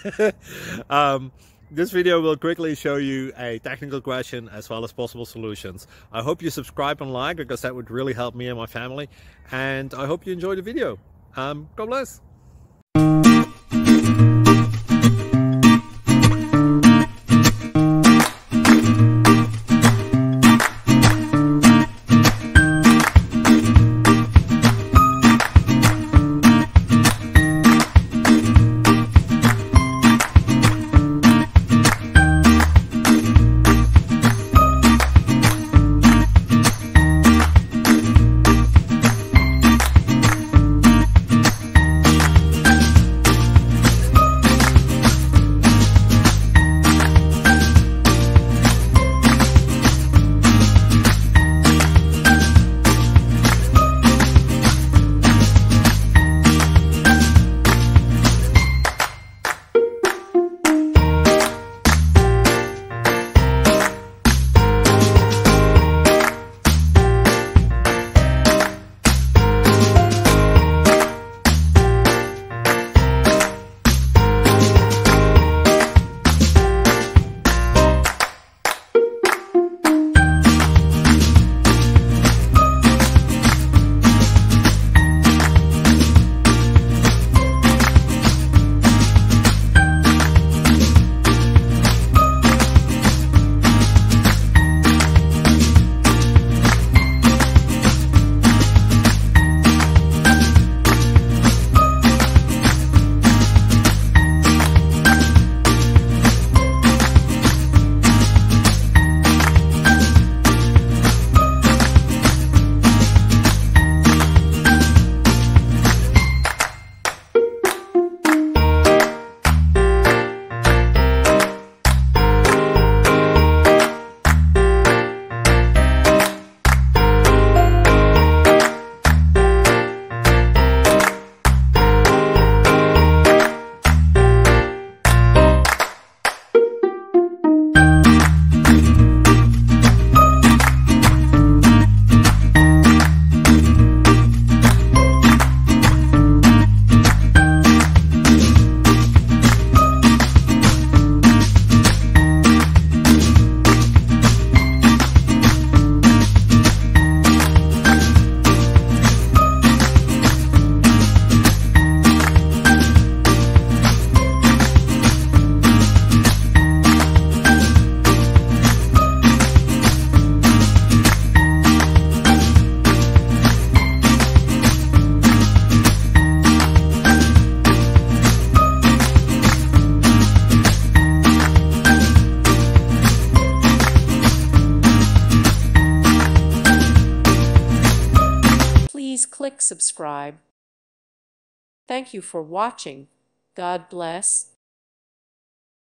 This video will quickly show you a technical question as well as possible solutions. I hope you subscribe and like, because that would really help me and my family. And I hope you enjoy the video. God bless. Please click subscribe. Thank you for watching. God bless.